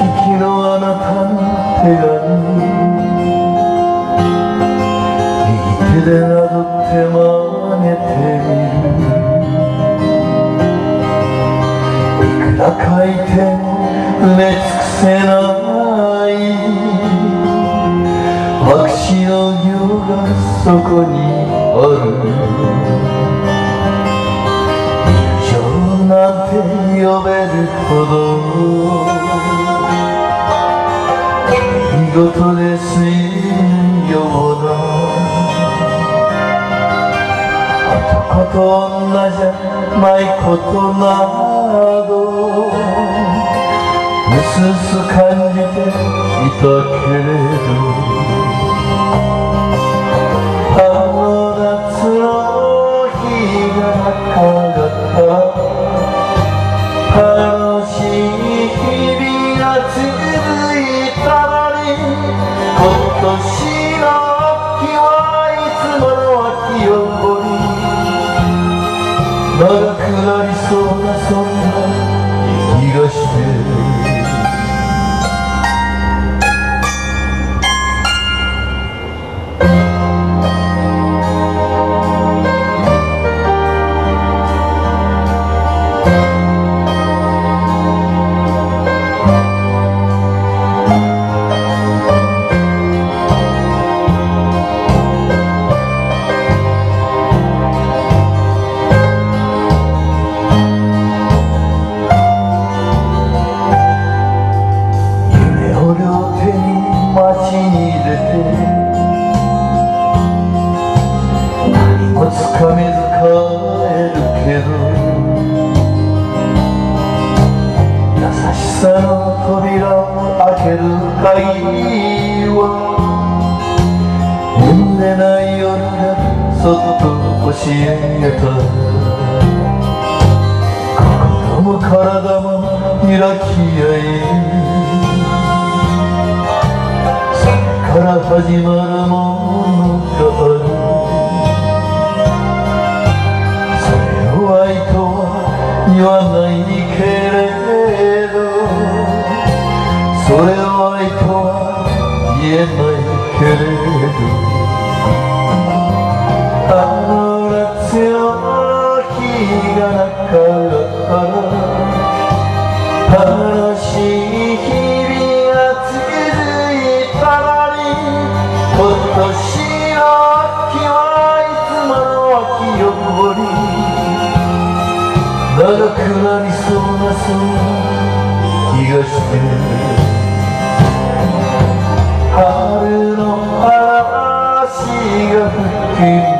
日のあなたの手紙、右手でなぞって真似てみる。いくら書いても埋め尽くせない白紙の行がそこにある。友情なんて呼べるほど見事で済むような男と女じゃないことなどうすうす感じていたけれど、あの夏の日がなかった楽しい日々が続いたのに、今年の秋はいつもの秋より長くなりそうなそんな気がしてる。街に出て何もつかめず帰るけど、優しさの扉を開ける鍵は眠れない夜がそっと教えた。心も体も開き合いから始まるものがある。それを愛とは言わないけれど、それを愛とは言えないけれど、あの夏の日がなかった楽しい日々が続いたら、今年の秋はいつもの秋より長くなりそうなそんな気がしてる。春の嵐が吹く